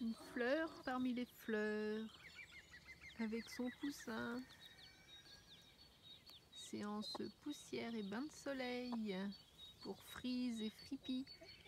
Une fleur parmi les fleurs, avec son poussin. Séance poussière et bain de soleil pour Freeze et Frippy.